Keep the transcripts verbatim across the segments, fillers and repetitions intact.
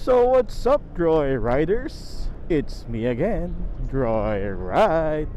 So what's up, Droy Riders? It's me again, Droy Ride.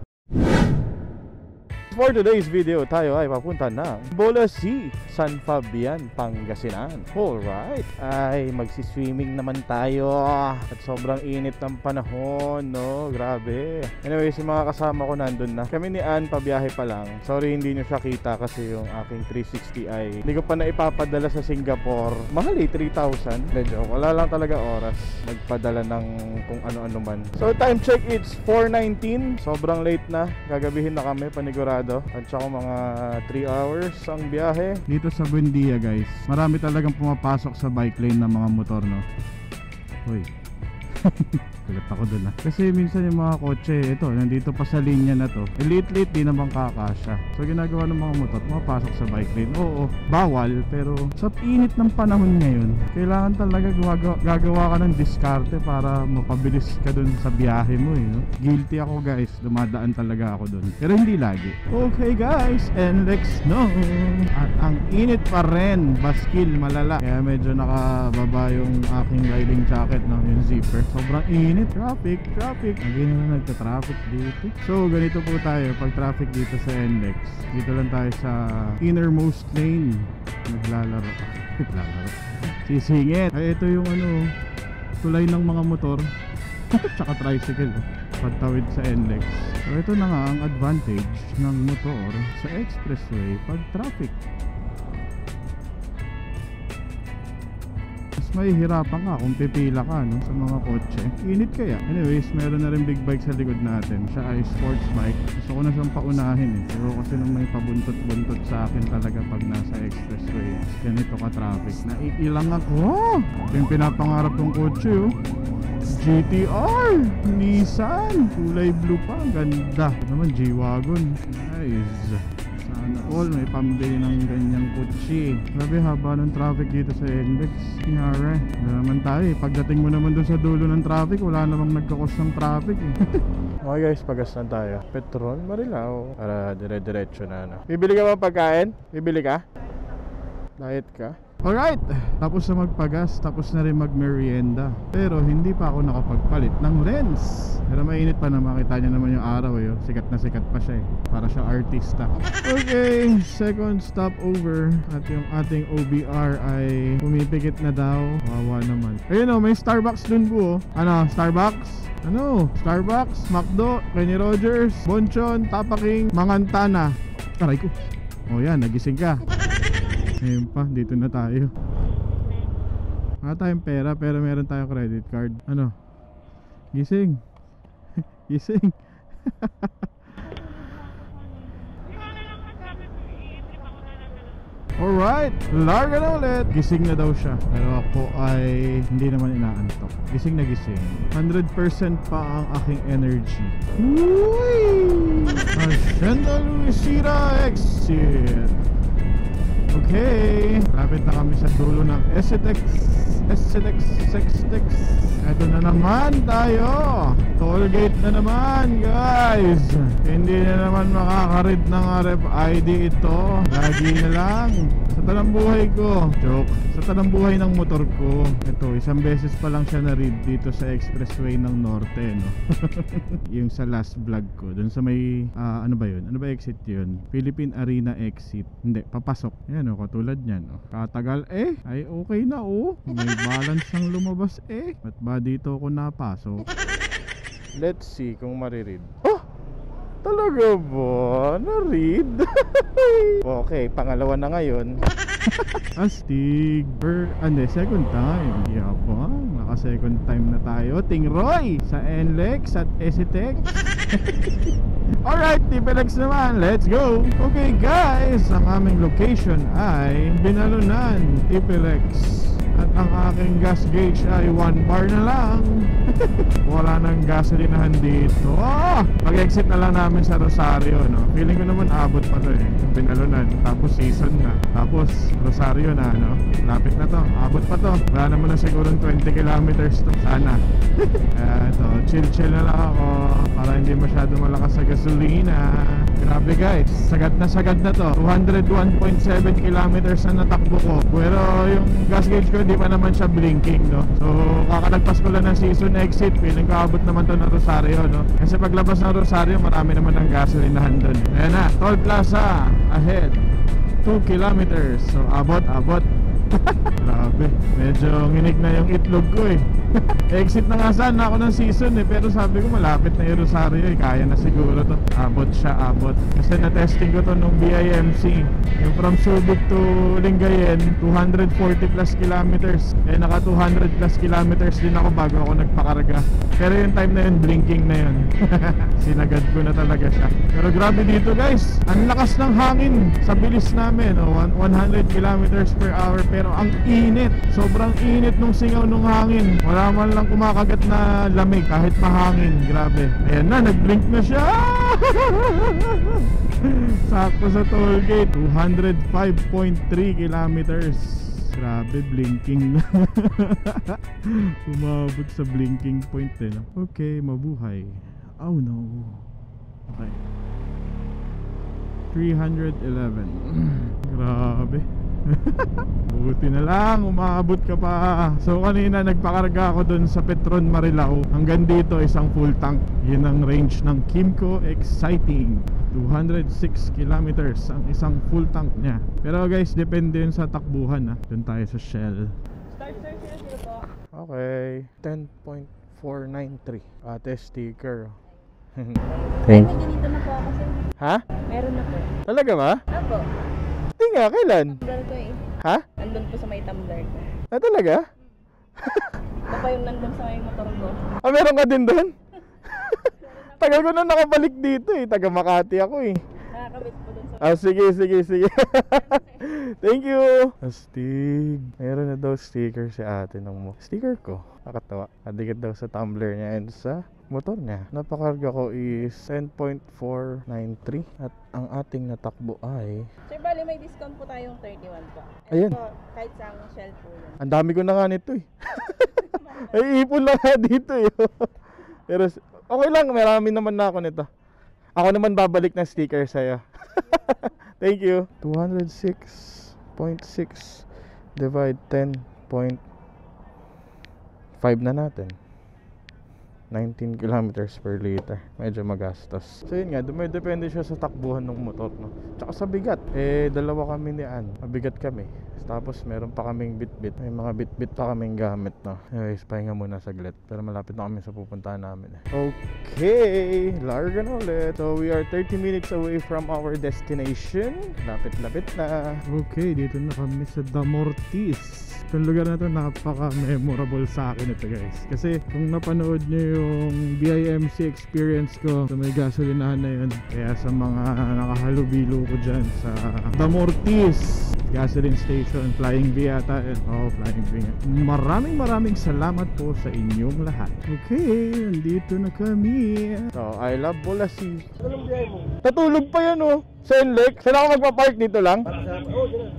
For today's video, tayo ay papunta ng Bolassi, San Fabian, Pangasinan. Alright, ay magsiswimming naman tayo. At sobrang init ng panahon, no? Grabe. Anyway, si mga kasama ko nandun na. Kami ni Ann, pabiyahe pa lang. Sorry, hindi nyo siya kita kasi yung aking three sixty ay hindi ko pa na ipapadala sa Singapore. Mahal eh, three thousand. Medyo, wala lang talaga oras magpadala ng kung ano-ano man. So, time check, it's four nineteen. Sobrang late na. Gagabihin na kami, panigurado. At saka mga three hours ang biyahe. Dito sa Buendia, guys, marami talagang pumapasok sa bike lane ng mga motor, no? Uy. Kulit ako dun ah. Kasi minsan yung mga kotse, ito, nandito pa sa linya na to, elite-lite, di naman kakasya. So ginagawa ng mga motor, pumapasok sa bike lane. Oo, bawal, pero sa init ng panahon ngayon, kailangan talaga gagawa, gagawa ka ng diskarte para mapabilis ka dun sa biyahe mo eh, no? Guilty ako, guys, dumadaan talaga ako dun, pero hindi lagi. Okay guys, and let's know. At ang init pa rin, baskil, malala. Kaya medyo nakababa yung aking riding jacket, no? Yung zipper. Sobrang init. Traffic, traffic. Hindi na nagka-traffic dito. So, ganito po tayo pag traffic dito sa N L E X. Dito lang tayo sa innermost lane. Naglalaro. Naglalaro. Sisingit. Ay, ito yung ano, tulay ng mga motor. Tsaka tricycle. Pagtawid sa N L E X. So, ito na nga ang advantage ng motor sa expressway pag traffic. May hirapan ka kung pipila ka, no, sa mga kotse. Init kaya. Anyways, meron na rin big bike sa likod natin. Siya ay sports bike. Gusto ko na siyang paunahin eh. Pero kasi nung may pabuntot-buntot sa akin talaga pag nasa expressway, ganito ka traffic. Naiilang ako. Yung pinapangarap kong kotse, oh. G T R Nissan, kulay blue pa. Ganda. Ito naman G-Wagon. Nice. Sana all may pambili ng ganyang kotse. Grabe haba ng traffic dito sa N L E X. Kanyari, wala naman tayo eh. Pagdating mo naman doon sa dulo ng traffic, wala namang nagkakos ng traffic eh. Okay guys, pagas na tayo. Petrol, Marilao. Para dire-diretso na, no? Bibili ka ba pagkain? Bibili ka? Diet ka? Alright, tapos na magpagas, tapos na rin magmerienda. Pero hindi pa ako nakapagpalit ng lens. Pero mainit pa na, makita nyo naman yung araw eh. Sikat na sikat pa siya eh. Para siya artista. Okay, second stop over. At yung ating O B R ay pumipikit na daw. Wawa naman. Ayun o, may Starbucks dun po. Ano, Starbucks? Ano? Starbucks, McDo, Kenny Rogers, Bonchon, Tapaking, Mangantana. Aray ko. O yan, nagising ka. Ngayon pa, dito na tayo. Wala tayong pera pero meron tayong credit card. Ano? Gising. Gising. Alright, larga na ulit. Gising na daw siya. Pero ako ay hindi naman inaantok. Gising na gising. one hundred percent pa ang aking energy. Uy! Hacienda Luisita exit. Okay, lapit na kami sa dulo ng S T X, S T X, S T X. Ito na naman tayo. Toll gate na naman, guys. Hindi na naman makakaread ng R F I D ito. Lagi na lang. Sa tanang buhay ko, joke, sa tanang buhay ng motor ko, ito, isang beses pa lang siya na-read dito sa expressway ng Norte, no? Yung sa last vlog ko, dun sa may, uh, ano ba yun? Ano ba exit yun? Philippine Arena exit. Hindi, papasok. Yan o, katulad nyan o. Katagal eh, ay okay na o. May balance ang lumabas eh. Ba't ba dito ako napasok? Let's see kung mariread. Oh! Talaga ba? Na-read? Okay, pangalawa na ngayon. Astig. Per, ande, second time. Yabang, naka second time na tayo. Ting Roy sa N L E X at S T X. Alright, T P L X naman, let's go. Okay guys, ang aming location ay Binalunan, T P L X. At ang aking gas gauge ay one bar na lang. Wala nang gasolinahan dito. Oh, pag-exit na lang namin sa Rosario, no? Feeling ko naman abot pa to eh. Binalunan, tapos season na, tapos Rosario na, no? Lapit na to, abot pa to. Wala naman na siguro twenty kilometers to. Sana. Kaya ito, chill-chill na lang ako para hindi masyado malakas sa gasolina. Grabe guys, sagad na sagad na to. Two hundred one point seven kilometers na natakbo ko. Pero yung gas gauge ko hindi pa naman siya blinking, no? So kakalagpas ko lang ng season exit, feeling ko abot naman to ng Rosario, no? Kasi paglabas ng Rosario, marami naman ng gasolinahan doon. Ayan na, Toll Plaza ahead, two kilometers. So abot, abot. Grabe, medyo nginig na yung itlog ko eh. Exit na nga sana ako ng season eh, pero sabi ko malapit na yung Rosario eh, kaya na siguro to. Abot siya, abot. Kasi na-testing ko to nung B I M C, yung from Subic to Lingayen, two hundred forty plus kilometers. Eh naka two hundred plus kilometers din ako bago ako nagpakarga. Pero yung time na yun, blinking na yun. Sinagad ko na talaga siya. Pero grabe dito guys, ang lakas ng hangin sa bilis namin, oh, one hundred kilometers per hour. Pero ang init, sobrang init nung singaw nung hangin. Wala man lang kumakagat na lamig kahit mahangin. Grabe. Ayan na, nag-blink na siya. Sakto sa toll gate, two hundred five point three kilometers. Grabe, blinking na. Umabot sa blinking point eh, no? Okay, mabuhay. Oh no. Okay, three hundred eleven. Grabe. Buti na lang, umabot ka pa. So kanina nagpakarga ako dun sa Petron Marilao. Hanggang dito isang full tank. Yun ang range ng Kimco Exciting, two hundred six kilometers ang isang full tank niya. Pero guys, depende yun sa takbuhan ha. Dun tayo sa Shell. Start sir, sir, sir po. Okay, ten point four nine three. Ate sticker. Ay, may ganito na po ako sir. Ha? Meron na po. Talaga ba? Apo. Hindi nga, kailan? Tumbler ko eh. Ha? Nandun po sa may tumbler ko. Ah, talaga? Ito pa yung nandun sa may motor ko. Ah, meron ka din doon? Tagal ko na nakabalik dito eh. Taga Makati ako eh. Nakakabit po dun sa... Ah, sige, sige, sige. Thank you. Astig. Meron na daw sticker si ate ng mo. Sticker ko. Nakatawa. Adikit daw sa tumbler niya and sa motor niya. Napakarga ko is ten point four nine three. At ang ating natakbo ay... Sir, bali may discount po tayong thirty-one po. Ayan. Po, kahit sa ang Shell po yun. Ang dami ko na nga nito eh. Ay, ipon na nga dito eh. Pero okay lang, marami naman na ako nito. Ako naman babalik ng sticker sa'yo. Thank you. two hundred six point six divide ten point five na natin. nineteen kilometers per liter. Medyo magastos. So yun nga, dumidepende siya sa takbuhan ng motor, no? Tsaka sa bigat. Eh, dalawa kami ni Ann. Mabigat kami. Tapos meron pa kaming bit-bit. May mga bit-bit pa kaming gamit, no? Anyways, pahinga muna saglit. Pero malapit na kami sa pupuntahan namin eh. Okay, larga na ulit. So we are thirty minutes away from our destination. Lapit-lapit na. Okay, dito na kami sa Damortis. Itong lugar na to napaka-memorable sa akin ito guys. Kasi kung napanood nyo yung B I M C experience ko sa may gasolinahan na yun, kaya sa mga nakahalubilo ko dyan sa Damortis gasoline station, Flying V yata. Oh, Flying V. Maraming maraming salamat po sa inyong lahat. Okay, nandito na kami. So, I love Bolasi. Anong biyahe mo? Natulog pa yan oh. Sa Enlec. Saan ako magpa-park dito lang? Para sa... Oo, dyan.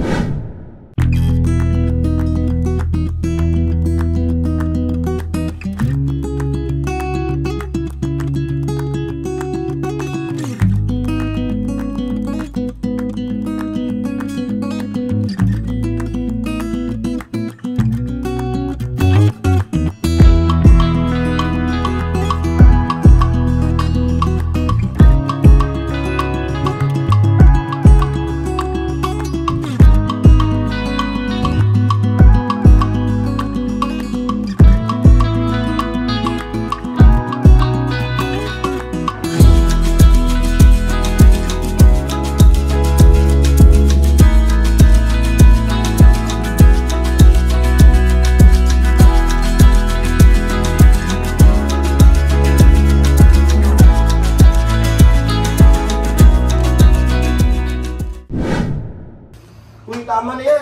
Tama na yan.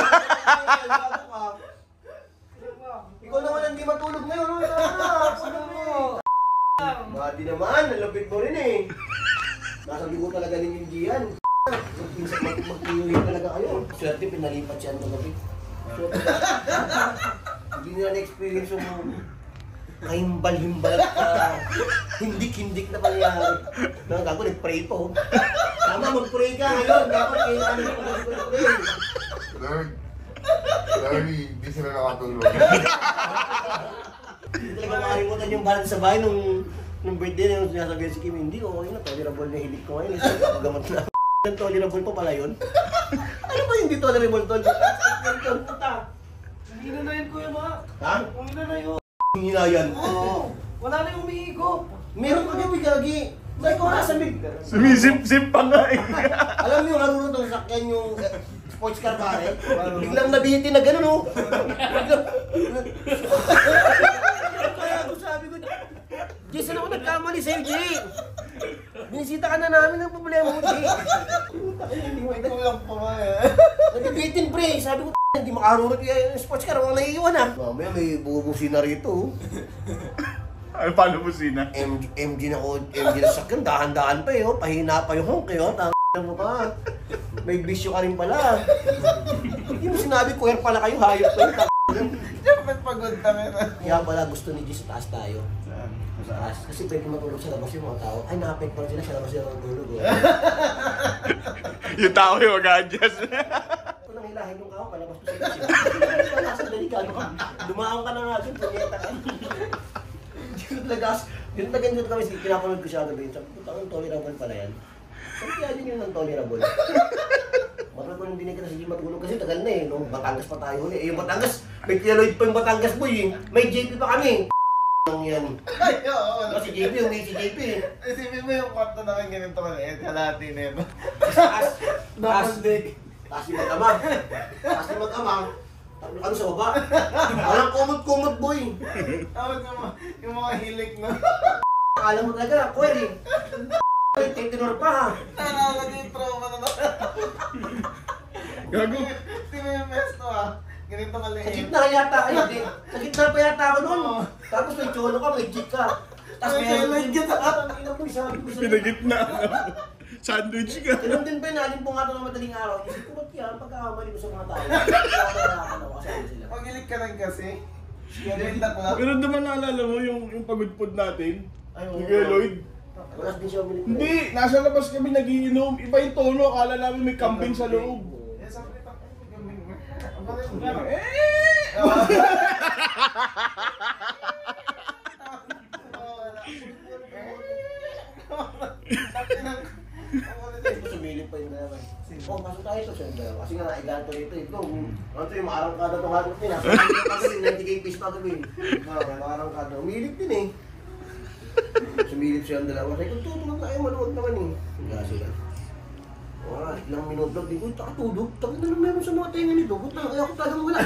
Ikaw naman ang di matulog ngayon. Tama na. Badi naman, nalapit mo rin eh. Nasa dugo talaga ni Ninjian. Mag-iuwi talaga kayo. Swerte, pinalipat siya ang gabi. Hindi nila na-experience yung kahimbal-himbal at uh, hindik-hindik na pangyayari. Nagago, nag-pray po. Tama, mag-pray ka ngayon. Dapat kailangan mo mag-pray. Lord. Sorry, hindi sila nakatulog. Hindi talaga makalimutan yung balance sa bahay nung nung birthday na yung sinasabihan si Kim, hindi, okay na, tolerable na hilig ko ngayon. Magamat na. Tolerable pa pala yun? Ano ba yung di tolerable, tol? Hindi na na yun, Kuya Ma. Ha? Hindi na na yun. Hina yan. Oo. Wala na yung umiigo. Meron ka gabi gagi. Like ko nasa big. Sumisip-sip pa nga eh. Alam mo yung harunod ng sakyan yung eh, sports car pare? Biglang nabitin na gano'n oh. Kaya ako sabi ko, Jason ako nagkamali sa'yo, Jay. Binisita ka na namin ng problema mo, Jay. May kulang pa nga eh. Nabibitin pre, sabi ko, hindi makarunod yung sports car, walang naiiwan ah. Mamaya may bubusin na rito. Ay, paano mo sina? M G, M G na ko, M G na sakyan, dahan-dahan pa eh, oh. Pahina pa yung honk eh, oh. Tama mo ka. May bisyo ka rin pala. Hindi mo sinabi, kuwer pala kayo, hayop kayo. Siyempre pagod kami na. Kaya pala gusto ni G sa taas tayo. Sa taas. Kasi pwede matulog sa labas yung mga tao. Ay, na-apektuhan sila, sa labas sila matulog. Oh. Yung tao yung mag-adjust. Kung nang hilahin yung kao, palabas ko sila. Nasa delikado ka. Dumaang ka na nga dun, punyeta ka. Hindi ko talaga, yun talaga nito kami, pinapanood ko siya gabi. Sabi ko, tangang tolerable pala yan. Sabi kaya yun yung non-tolerable. Matagal ko nang dinig na si G matulog kasi tagal na eh. Nung Batangas pa tayo huli. Eh yung Batangas, may Clealoid pa yung Batangas boy eh. May J P pa kami. Lang yan. Ay, oo. Diba si J P, yung may si J P eh. Isipin mo yung kwarto namin ganito maliit. Kalahati na yun. Taas, taas, Double deck. taas yung mag-ama. Taas yung mag-ama. Tatlo kami sa baba. Walang kumot-kumot boy. Tapos yung, mga- yung mga hilik na. Akala mo talaga, kuwer eh. Ay, tinor pa ha. Nalala yung trauma na na. Gago. Hindi mo yung mesto ah. Ganito Sa maliit. gitna yata kayo, di. Sa gitna pa yata ako noon. Tapos may cholo ka, may jeep ka. Tapos May may helmet ka. Ang ina mo, sabi ko sa Pinagitna. Sandwich ka. Ganun din pa yun, alin po nga ito ng madaling araw. Isip ko, ba't yan? Pagkakamali ko sa mga tao. Kaya ako nakakalaw kasi sila. Pag-ilik ka lang kasi. Ganito ko lang. Pero naman naalala mo yung, yung pagudpod natin? Ay, Ni Kuya Lloyd? Wala din siya umilit. Hindi, nasa labas kami nagiinom. Iba yung tono, akala namin may kambing sa loob. Eh, sabi ko, ang bakit mo gano'n? Eh! Sumilip pa yung dalawa. Oh, pasok tayo ito sa dalawa. Kasi nga naiganto nito. Ito, ano ito yung maarangkada itong hagot nila. ninety K piece pa gabi. Maarangkada. Umilip din eh. Sumilip siya ang dalawa. Sabi ko, tutulog na kayo, maluwag naman eh. Kaya sila. Wala, ilang minuto. Di ko, takatulog. Takot na lang meron sa mga tenga nito. Kung na, kaya ko talagang wala.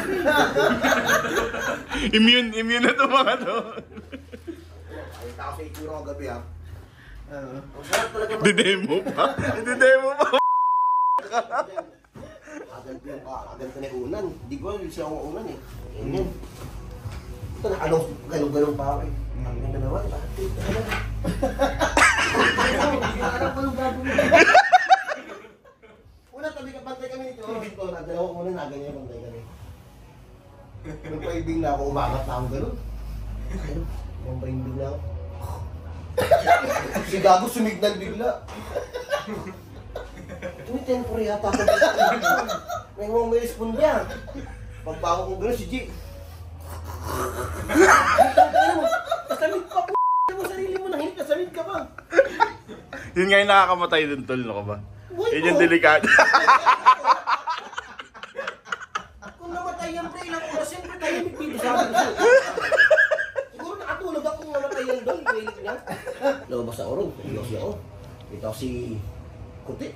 Immune, immune na ito mga to. Ay, tao sa itsura ko gabi ha. Ano? Ang sarap talaga. Didemo pa. Didemo pa. Agal ko yung agal ko na yung unan. Di ko alam siya ang unan eh. Ganyan. Ito na, anong galong-galong pa ako eh. Ang ganda naman, bakit ito naman? Alam ko nung gagawin. Una, tabi ka, bantay kami nito. Dito, dalawa ko muna, naganyan bantay kami. Nung paibig na ako, umagat na akong gano'n. Nung paibig na ako. Si Gago sumignal bigla. May temporary yata ako. May mga may respond niya. Pagbago ko gano'n si G. Kasamit pa p*** mo sarili mo, nahinig kasamit ka pa. Yun nga yung nakakamatay dun, tol, no ka ba? Buhay Yun yung ko. delikado. Kung namatay yan pre, ilang oras yan, tayo nagpili sa akin. Siguro nakatulog ako kung namatay yan doon, iwilit niya. Lumabas sa orong, iwas niya ako. Ito si Kuti.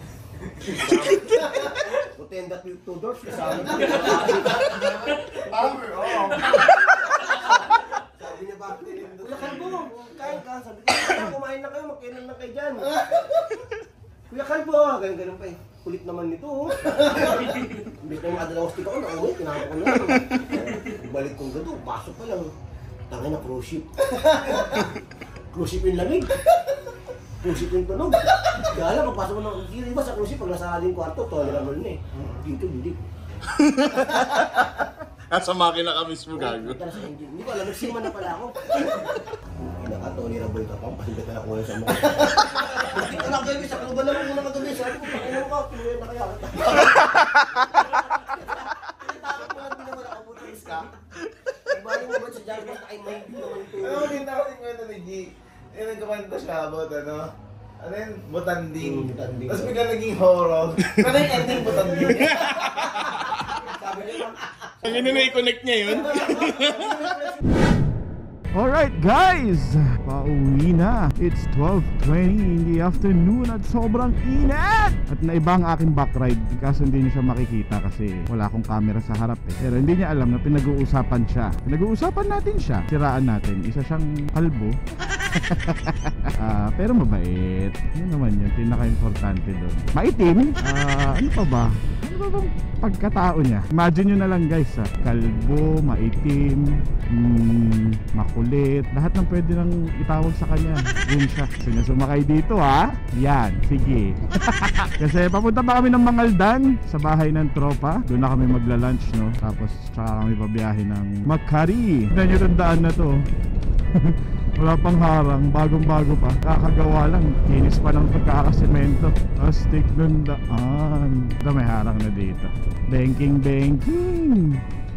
Kuti and the two doors, kasama ko. Power off. Sabi niya ba, Kuya Kalbo, kain ka. Sabi ko, "Kuya, kumain na kayo, magkainan na kayo dyan. Kuya Kalbo, ganun-ganun pa eh. Kulit naman nito oh. Imbis na yung adalawang stick ako, nauwi, tinapon ko na lang. Balik kong gado, pasok pa lang. Tangin na cruise ship. Cruise ship yung lamig. Cruise ship yung tunog. Kaya lang, pagpasok ko ng, yung iba sa cruise ship, pag nasa aling kwarto, tolerable na eh. Dito, hindi. Nasa makina ka mismo, gago. Punta na sa engine. Hindi ko alam, nagsima na pala ako. Pinaka-tolerable ka pa, pahinga ka na kuha sa mukha. Hindi ko lang kayo, sa kaluban lang muna kagabi. Sabi ko, pakinang ka, pinuwi na kaya. Takot mo lang, pinawala Ay, may naman ito. Ano mo din ako yung kwento ni G? Yung nagkamanta siya about ano? Ano yun? Butanding. Hmm, butanding. Tapos bigla naging horror. Ano yung ending butanding? Sabi niya, Ang ina na i-connect niya yun. Alright guys, pauwi na. It's twelve twenty in the afternoon at sobrang init. At naiba ang aking backride kaso hindi niyo siya makikita kasi wala akong camera sa harap eh. Pero hindi niya alam na pinag-uusapan siya. Pinag-uusapan natin siya. Siraan natin. Isa siyang kalbo. Ah, pero mabait. Yun naman yun, pinaka-importante doon. Maitim? Ah, ano pa ba? Ano ba bang pagkatao niya? Imagine nyo na lang guys ha. Kalbo, maitim, mm, makulit. Lahat ng pwede nang itawag sa kanya. Yun siya. Gusto niya sumakay dito ha? Yan, sige. Kasi papunta pa kami ng Mangaldan sa bahay ng tropa. Doon na kami magla-lunch no. Tapos tsaka kami pabiyahe ng Makati. Tignan nyo itong daan na to. Wala pang harang, bagong bago pa. Kakagawa lang, kinis pa ng pagkakasemento. Astig ng daan. Ito may harang na dito. Banking, banking.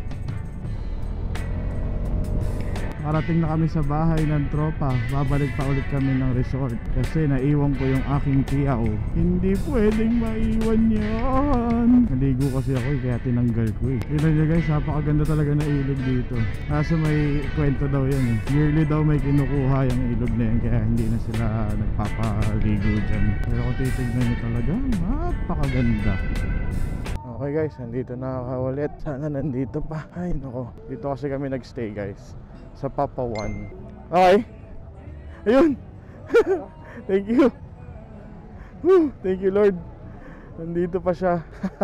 Parating na kami sa bahay ng tropa. Babalik pa ulit kami ng resort kasi naiwan ko yung aking tiyaw. Hindi pwedeng maiwan yan. Naligo kasi ako eh, kaya tinanggal ko eh. Tignan nyo guys, napakaganda talaga na ilog dito. Kaso may kwento daw yan eh. Yearly daw may kinukuha yung ilog na yan, kaya hindi na sila nagpapaligo dyan. Pero kung titignan nyo talaga, napakaganda. Okay guys, nandito na ako ulit. Sana nandito pa. Ay nako, dito kasi kami nagstay guys, sa Papawan. Okay. Ayun. Thank you. Woo, thank you Lord. Nandito pa siya.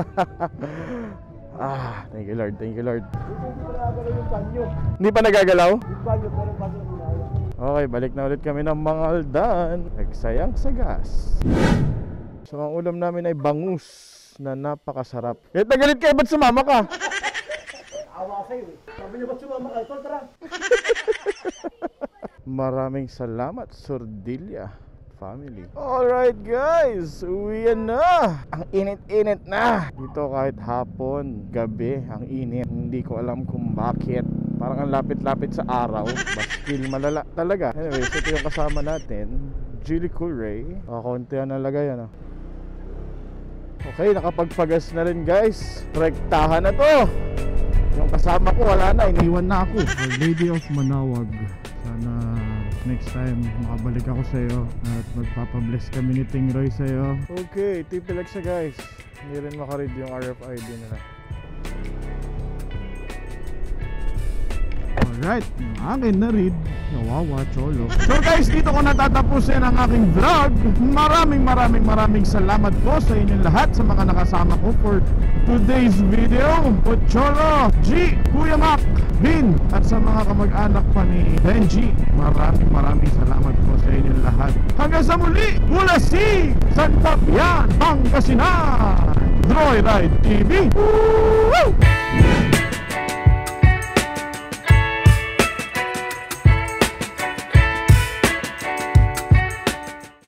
Ah, thank you Lord, thank you Lord. Hindi pa nagagalaw? Okay, balik na ulit kami ng Mangaldan. Nagsayang sa gas. So ang ulam namin ay bangus na napakasarap. Kahit nagalit kayo, ba't sumama ka? awa kayo eh. Sabi niya, ba't sumama kayo? Tol, tara. Maraming salamat, Sordilla family. Alright guys, uwian na. Ang init-init na. Dito kahit hapon, gabi, ang init. Hindi ko alam kung bakit. Parang ang lapit-lapit sa araw. Baskil malala talaga. Anyways, ito yung kasama natin, Jilly Curray. Kakunti yan na lagay ano. Okay, nakapagpagas na rin guys. Rektahan na to. Yung kasama ko wala na, iniwan na ako. Our Lady of Manawag, sana next time makabalik ako sa iyo at magpapabless kami ni Ting Roy sa iyo. Okay, T P Lex na guys. Hindi rin makaread yung R F I D nila. Alright, yung akin na read. Nawawa, cholo. So guys, dito ko natatapusin ang aking vlog. Maraming maraming maraming salamat po sa inyong lahat, sa mga nakasama ko for today's video. Pocholo, G, Kuya Mac, Bin, at sa mga kamag-anak pa ni Benji, maraming maraming salamat po sa inyong lahat. Hanggang sa muli, mula si San Fabian, Pangasinan, Droy Ride T V.